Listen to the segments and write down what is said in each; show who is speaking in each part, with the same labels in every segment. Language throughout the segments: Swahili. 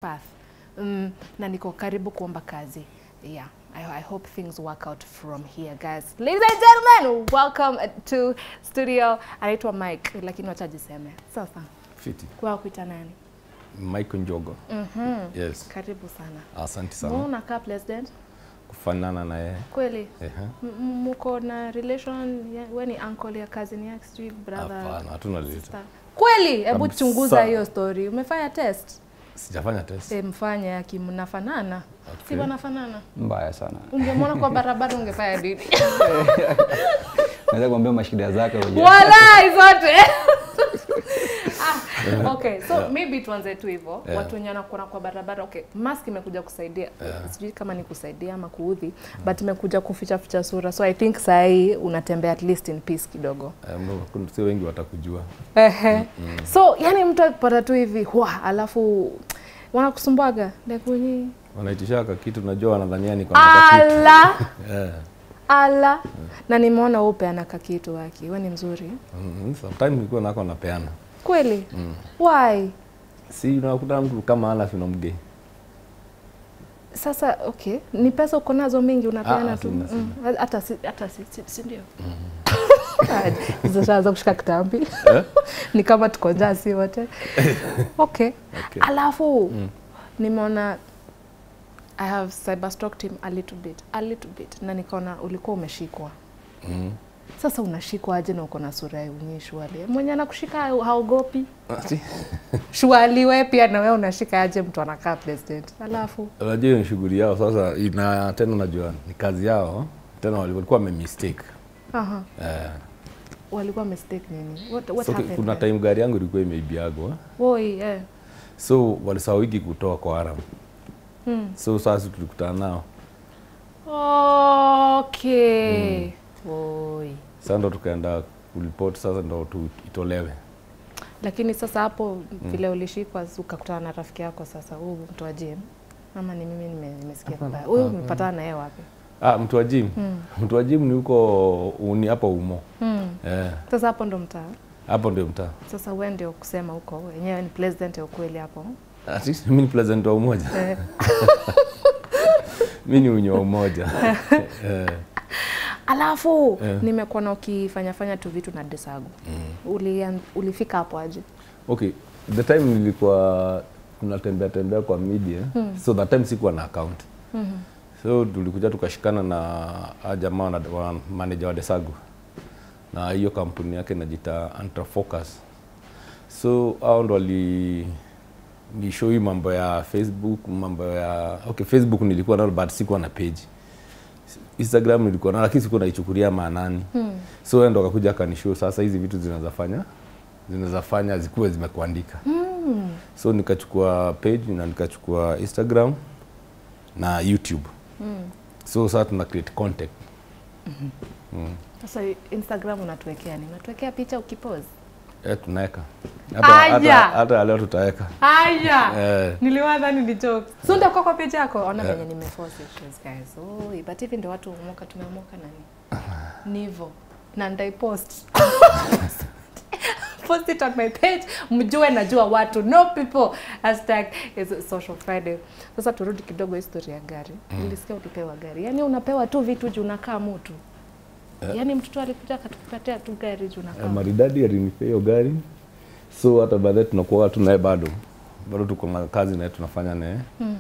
Speaker 1: path. Na niko karibu kuomba kazi. Yeah, I hope things work out from here, guys. Ladies and gentlemen, welcome to studio. Anaitwa Mike, lakini wacha jiseme. Sasa.
Speaker 2: Fiti.
Speaker 1: Kwa kuita nani?
Speaker 2: Mike Njogo. Yes.
Speaker 1: Karibu sana.
Speaker 2: Asante sana.
Speaker 1: Mbona ka president?
Speaker 2: Kufanana na yeye.
Speaker 1: Kweli? Mko na relation, wewe ni uncle ya cousin yake, sijui brother?
Speaker 2: Hapana, hatuna relation.
Speaker 1: Kweli? Hebu chunguza hiyo story. Umefanya test?
Speaker 2: Sijafanya test.
Speaker 1: Mfanya mnafanana.
Speaker 2: Okay.
Speaker 1: Si wanafanana?
Speaker 3: Mbaya sana.
Speaker 1: Ungemwona kwa barabara ungefanya nini?
Speaker 3: Naweza kuambia mashida zake wenyewe.
Speaker 1: Wala zote. Okay, so maybe tuanze tu hivyo. Watu wenye wanakuwa kwa barabara, okay, mask imekuja kusaidia. Sijui kama ni kusaidia ama kuudhi, but imekuja kuficha sura. So I think sai unatembea at least in peace kidogo.
Speaker 2: Kuna sio wengi watakujua.
Speaker 1: So yani mtu akipata tu hivi, alafu wanakusumbuaga like wenyewe
Speaker 2: wanaitishaka kitu najua wanadhania ni kwa kitu.
Speaker 1: Ala. Ala. Na nimeona upe anaka kitu waki. Wewe ni mzuri.
Speaker 2: Sometimes nilikuwa nako napeana.
Speaker 1: Kweli? Why?
Speaker 2: Si unakuta mtu kama ana finomge.
Speaker 1: Sasa okay, ni pesa uko nazo mingi unapeana tu. Hata si ndio. Sasa kushika kitambi. Ni kama tuko njasi wote. Okay. Alafu nimeona I have cyberstalked him a little bit. Na nikaona ulikuwa umeshikwa. Sasa unashikwa aje na uko na sura ya unyeshwali? Mwenye anakushika haogopi? Shwali wewe pia na wewe unashika aje mtu anakaa president? Alafu
Speaker 2: unajua ni shughuli yao sasa ina tena unajua ni kazi yao tena walikuwa mistake.
Speaker 1: Walikuwa mistake nini? What happened?
Speaker 2: Kuna time gari yangu ilikuwa imeibiagwa. So walisahau kutoa kwa haram. So sasa tulikutana nao.
Speaker 1: Okay.
Speaker 2: Sasa ndo tukaenda kuripoti sasa ndo itolewe.
Speaker 1: Lakini sasa hapo vile ulishikwa ukakutana na rafiki yako sasa huyu mtu wa gym. Ama ni mimi nimesikia vibaya. Huyu umepatana na yeye wapi?
Speaker 2: Mtu wa gym. Mtu wa gym ni huko ni hapa Umo.
Speaker 1: Sasa hapo ndo mtaa.
Speaker 2: Hapo ndio mtaa.
Speaker 1: Sasa wewe ndio kusema huko wenyewe ni president ya ukweli hapo.
Speaker 2: Mimi ni president wa umoja. Mimi ni unyo umoja.
Speaker 1: Alafu nimekuwa ukifanya tu vitu na Desagu. Ulifika hapo aje? Okay,
Speaker 2: the time nilikuwa tunatembea kwa media. So that time sikuwa na account. So tulikuja tukashikana na jamaa wa manager wa Desagu. Na hiyo kampuni yake inajiita Antrafocus. So hao ndo ni show mambo ya Facebook, Facebook nilikuwa nayo but sikuwa na page. Instagram nilikuwa nayo lakini sikuwa naichukulia maanani. So ndo akakuja akanishow sasa hizi vitu zinazafanya zikuwe zimekuandika. So nikachukua page na nikachukua Instagram na YouTube. So sasa tuna create content.
Speaker 1: Sasa Instagram unatuwekea nini? Unatuwekea picha ukipost?
Speaker 2: Tunaweka. Hata leo tutaweka.
Speaker 1: Niliwaza ni joke. So ndio kwa page yako ona venye nimeforce it guys. But even ndio watu umoka tumeamoka nani? Nivo. Na ndai post. Post it on my page. Mjue najua watu. No people. #is social Friday. Sasa turudi kidogo historia ya gari. Nilisikia ulipewa gari. Yaani unapewa tu vitu juu unakaa mtu. Yaani mtoto alikuja akatupatia tu gari juu unakaa.
Speaker 2: Maridadi alinipea hiyo gari. So hata baadaye tunakuwa tunaye bado tuko na kazi na tunafanya naye.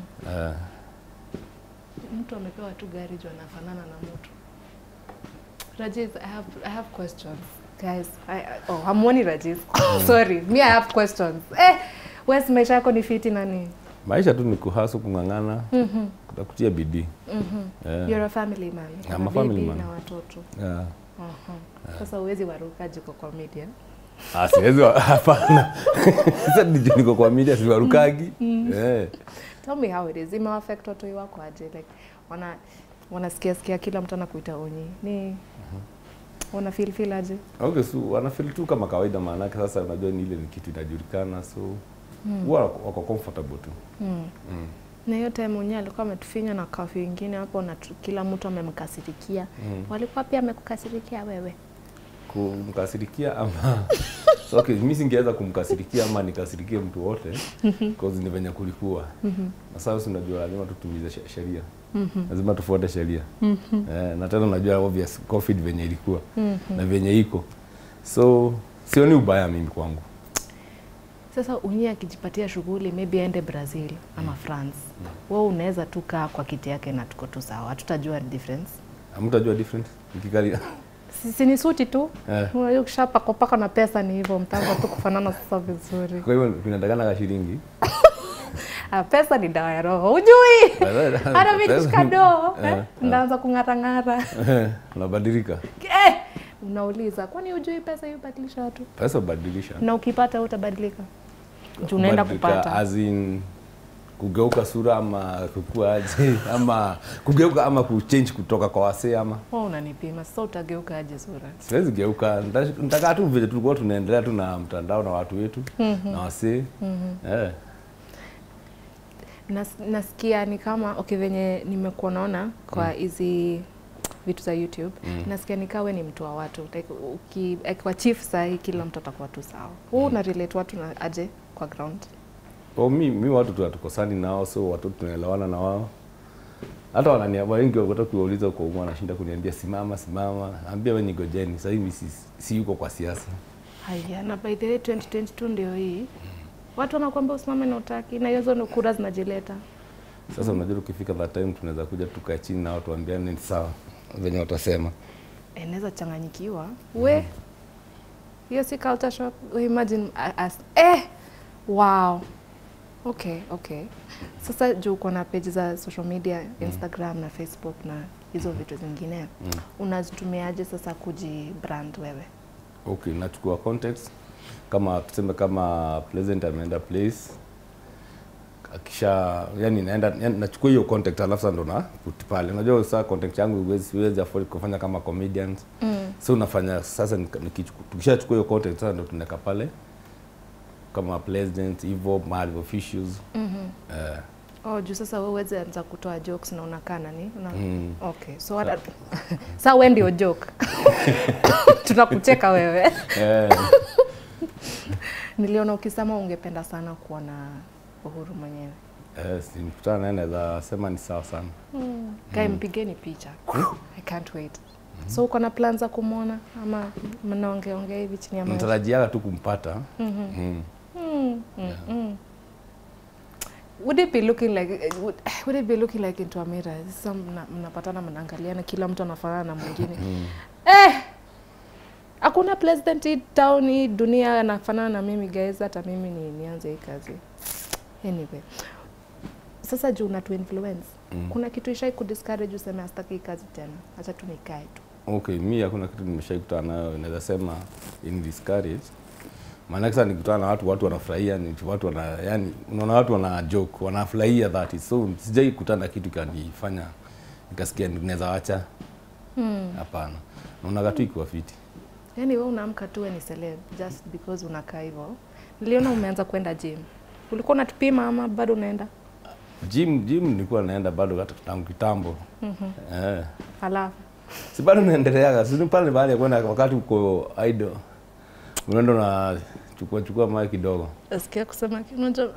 Speaker 1: Mtu amepewa tu gari juu anafanana na mtu. Rajiz, I have questions. Guys, hamuoni Rajiz. Sorry, me I have questions. Where's maisha yako ni fiti nani?
Speaker 2: Maisha tu ni kuhasu kungangana. Kutakutia bidii.
Speaker 1: You're a family man.
Speaker 2: I'm a family man.
Speaker 1: Na watoto. Sasa uwezi warukaje kwa media?
Speaker 2: Siwezi hapana. Sasa niko kwa media siwarukagi.
Speaker 1: Tell me how it is. Ima affect watu wako aje like wanasikia kila mtu anakuita onyi. Ni wana feel aje?
Speaker 2: Okay, so wana feel tu kama kawaida maana sasa unajua ni ile ni kitu inajulikana so wako comfortable tu.
Speaker 1: Na hiyo time mwenyewe alikuwa ametufinya na kafi wengine hapo na kila mtu amemkasirikia. Walikuwa pia amekukasirikia wewe?
Speaker 2: kumkasirikia ama so, okay, mimi singeweza kumkasirikia ama nikasirikie mtu wote because ni venye kulikuwa. Na sasa unajua lazima tutumize sheria. Lazima tufuate sheria. Na tena unajua obvious COVID venye ilikuwa na venye iko. So sioni ubaya mimi kwangu.
Speaker 1: Sasa Unyia akijipatia shughuli maybe aende Brazil ama France. Wewe unaweza tu kaa kwa kiti yake na tuko tu sawa. Hatutajua difference.
Speaker 2: Hamtajua difference ikikalia.
Speaker 1: Si ni suti tu. Unajua kushapa kopaka na pesa ni hivyo mtango tu kufanana sasa vizuri.
Speaker 2: Kwa hivyo tunatakana ka shilingi.
Speaker 1: Pesa ni dawa ya roho. Ujui? Hata mimi shikado. Ndaanza kung'ata-ng'ata.
Speaker 2: Unabadilika.
Speaker 1: Unauliza kwani ujui pesa yubadilisha watu?
Speaker 2: Pesa ubadilisha.
Speaker 1: Na ukipata utabadilika. Unaenda kupata.
Speaker 2: As in kugeuka sura ama kukua aje ama kugeuka ama kuchange kutoka kwa wasee ama.
Speaker 1: Unanipima sasa utageuka aje sura?
Speaker 2: Siwezi geuka. Nitaka tu vile tulikuwa tunaendelea tu na mtandao na watu wetu na wasee.
Speaker 1: Nasikia ni kama okay venye nimekuwa naona kwa hizi vitu za YouTube. Nasikia nikawe ni mtu wa watu. Like kwa chief sahi kila mtu atakuwa tu sawa. Una relate watu na aje kwa ground?
Speaker 2: Mimi watu tunatukosani nao, so watu tunaelewana na wao. Hata wananiambia wengi wakati kuuliza kwa umma anashinda kuniambia simama. Ambia wewe ngojeni. Sasa hivi si yuko kwa siasa.
Speaker 1: Haya, na by the way 2022 ndio hii. Watu wanakuambia usimame na utaki na hizo kura zinajileta.
Speaker 2: Sasa unajua ukifika that time tunaweza kuja tukae chini na watu waambiane ni sawa venye watasema.
Speaker 1: Naweza changanyikiwa. Hiyo si culture shock. Imagine as wow. Okay. Sasa juu uko na page za social media, Instagram na Facebook na hizo vitu zingine. Unazitumiaje sasa kujibrand wewe?
Speaker 2: Okay, nachukua context. Kama tuseme kama Pleasant ameenda place. Akisha yani nachukua hiyo contact alafu sasa ndo na put pale. Unajua sasa contact yangu huwezi afford kufanya kama comedians. So unafanya sasa tukishachukua hiyo contact sasa ndo tunaweka pale kama Pleasant hivyo mahali officials.
Speaker 1: Juu sasa wewe uweze anza kutoa jokes na unakaa nani? Okay. So what sasa wewe ndio joke. Tunakucheka wewe. Niliona ukisema ungependa sana kuona Uhuru mwenyewe.
Speaker 2: Nikutana naye naweza sema ni sawa sana.
Speaker 1: Kai mpigeni picha. I can't wait. So uko na plans za kumuona ama mnaongea hivi chini ya maji?
Speaker 2: Natarajia tu kumpata.
Speaker 1: Would it be looking like into a mirror? Sasa mnapatana mnaangaliana kila mtu anafanana na mwingine. Hakuna president hii town hii dunia anafanana na mimi guys, hata mimi nianze hii kazi. Anyway. Sasa juu una tu influence. Kuna kitu ishai kudiscourage useme astaki hii kazi tena. Acha tu nikae tu.
Speaker 2: Okay, mimi hakuna kitu nimeshaikutana nayo naweza sema in discourage. Maana sasa nikutana na watu wanafurahia, ni watu yani unaona watu wana joke, wanafurahia that is so sijai kutana kitu kanifanya nikasikia ninaweza acha. Hapana. Naona kitu iko fiti.
Speaker 1: Yaani wewe unaamka tu ni celeb just because unakaa hivyo. Niliona umeanza kwenda gym. Ulikuwa unatupima ama bado unaenda?
Speaker 2: Gym nilikuwa naenda bado hata tangu kitambo.
Speaker 1: Alafu
Speaker 2: si bado naendelea, si pale baada ya kwenda wakati uko idle. Unaenda na chukua maji kidogo.
Speaker 1: Nasikia kusema unajua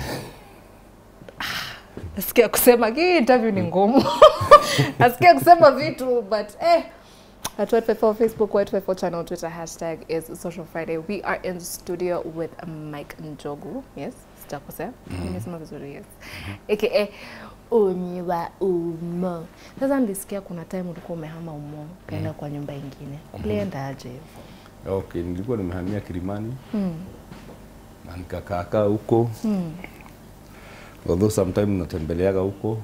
Speaker 1: nasikia kusema hii interview ni ngumu. Nasikia kusema vitu but at Y254 Facebook, Y254 channel, Twitter, hashtag is Social Friday. We are in studio with Mike Njogu. Yes, sitakosea. Nimesema vizuri, yes. AKA Unyiwa Umo. Sasa nilisikia kuna time ulikuwa umehama Umo, kaenda kwa nyumba nyingine. Ulienda aje hivyo?
Speaker 2: Okay, nilikuwa nimehamia Kilimani. Na nikakaa huko. Although sometimes natembeleaga huko.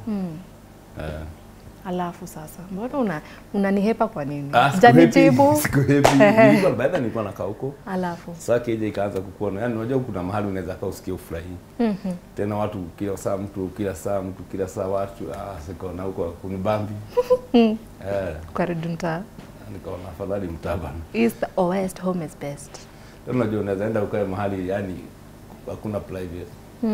Speaker 1: Alafu sasa, mbona unanihepa kwa nini? Sijanijibu.
Speaker 2: Sikuhepi. Nilikuwa baada nilikuwa nakaa huko.
Speaker 1: Alafu
Speaker 2: sasa keje ikaanza kukuona. Yaani unajua kuna mahali unaweza kaa usikie ufurahi. Tena watu kila saa watu sikaona huko kunibambi.
Speaker 1: Karibu mtaa.
Speaker 2: Nikaona afadhali mtaa bana.
Speaker 1: East or west, home is best.
Speaker 2: Tena unajua unaweza enda ukae mahali yani hakuna private.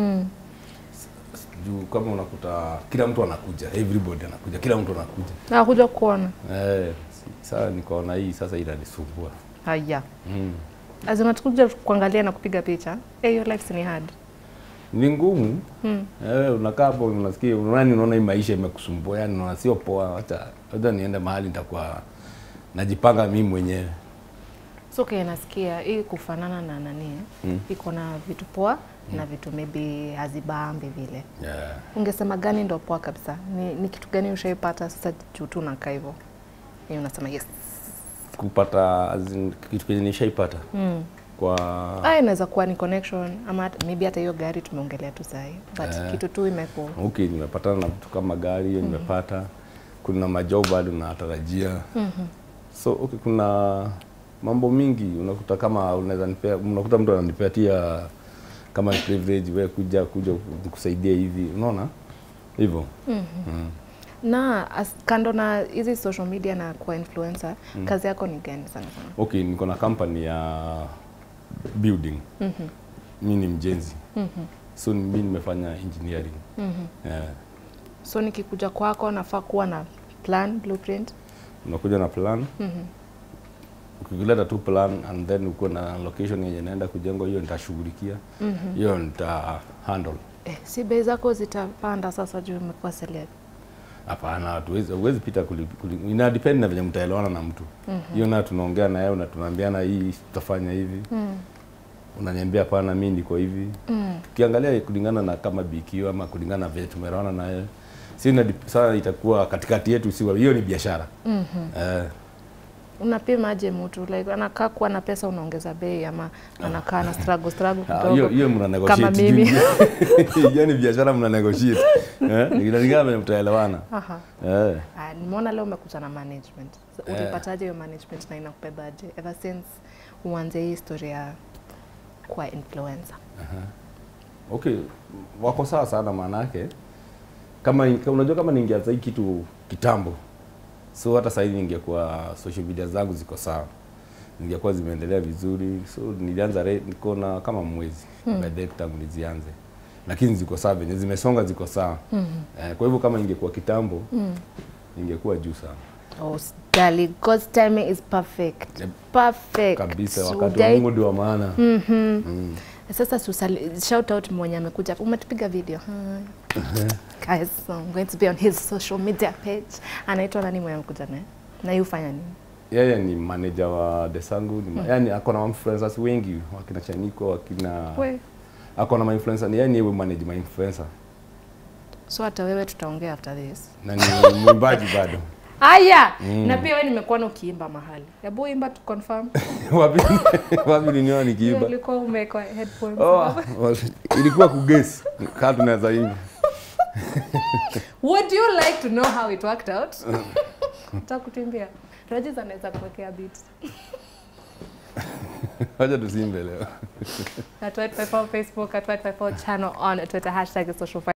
Speaker 2: Juu kama unakuta kila mtu anakuja, everybody anakuja, kila mtu anakuja.
Speaker 1: Na kuja kuona.
Speaker 2: Sasa nikaona hii sasa inanisumbua.
Speaker 1: Haya. Azima tukuja kuangalia na kupiga picha. Your life ni hard.
Speaker 2: Ni ngumu. Unakaa hapo unasikia unaona hii maisha imekusumbua, yani unaona sio poa, hata niende mahali nitakuwa najipanga mimi mwenyewe.
Speaker 1: So nasikia hii kufanana na nani? Iko na vitu poa na vitu maybe hazibambi vile.
Speaker 2: Yeah.
Speaker 1: Ungesema gani ndo poa kabisa? Ni kitu gani ushaipata sasa juu tu na kaivo? Ni unasema yes.
Speaker 2: Kupata kitu kile nishaipata. Kwa
Speaker 1: inaweza kuwa ni connection ama maybe hata hiyo gari tumeongelea tu sahi. But kitu tu imekuwa.
Speaker 2: Okay, nimepatana na vitu kama gari hiyo nimepata. Kuna majob bado natarajia. So okay, kuna mambo mingi unakuta kama unakuta mtu ananipatia kama privilege wewe kuja kusaidia hivi, unaona hivyo.
Speaker 1: Na kando na hizi social media na kwa influencer, kazi yako ni gani sana?
Speaker 2: Okay, niko na company ya building. Mimi ni mjenzi. So mimi nimefanya engineering.
Speaker 1: So nikikuja kwako nafaa kuwa na plan, blueprint.
Speaker 2: Unakuja na plan. Ukileta tu plan and then uko na location yenye naenda kujengwa, hiyo nitashughulikia. Hiyo nita handle.
Speaker 1: Si bei zako zitapanda sasa juu umekuwa celeb?
Speaker 2: Hapana, huwezi pita ina depend na vile mtaelewana na mtu. Hiyo na tunaongea na yeye na tunaambiana hii tutafanya hivi. Unaniambia hapana mimi niko hivi. Tukiangalia kulingana na kama BQ ama kulingana na vile tumeelewana na yeye. Sasa itakuwa katikati yetu, siwa hiyo ni biashara.
Speaker 1: Unapima aje mtu like anakaa kuwa na pesa unaongeza bei ama anakaa na struggle kidogo?
Speaker 2: Hiyo mna negotiate
Speaker 1: kama mimi.
Speaker 2: Yaani biashara mna negotiate. Nikilingana vile mtaelewana.
Speaker 1: Nimeona leo umekuja na management. Ulipataje hiyo management na inakubebaje ever since uanze hii historia kwa influencer?
Speaker 2: Okay, wako sawa sana manake. Kama unajua kama ningeanza hii kitu kitambo. So hata sasa hivi ningekuwa social media zangu ziko sawa. Ningekuwa zimeendelea vizuri. So nilianza niko na kama mwezi by the time nizianze. Lakini ziko sawa, venye zimesonga ziko sawa. Kwa hivyo kama ingekuwa kitambo, ingekuwa juu sana.
Speaker 1: Darling, God's timing is perfect. Perfect.
Speaker 2: Kabisa, wakati wa Mungu ndio wa maana.
Speaker 1: Sasa shout out mwenye amekuja. Umetupiga video. Guys, so I'm going to be on his social media page. Anaitwa nani mwenye amekuja naye? Na yeye ufanya nini?
Speaker 2: Yeye ni manager wa Desangu, yani ako na influencers wengi, wakina Chaniko, wakina ako na influencer, ni yeye ni manage my influencer. So
Speaker 1: hata wewe tutaongea after this.
Speaker 2: Na ni mwimbaji bado.
Speaker 1: Aya, na pia wewe nimekuwa ukiimba mahali. Hebu imba to confirm.
Speaker 2: Wapi niniona nikiimba?
Speaker 1: Ulikuwa umeweka headphones.
Speaker 2: Ilikuwa kuguess. Kama tunaweza imba.
Speaker 1: Would you like to know how it worked out? Utakutumbia. Rogers anaweza kuwekea beats.
Speaker 2: Wacha tusimbe leo.
Speaker 1: At Y254 Facebook, at Y254 channel on Twitter #social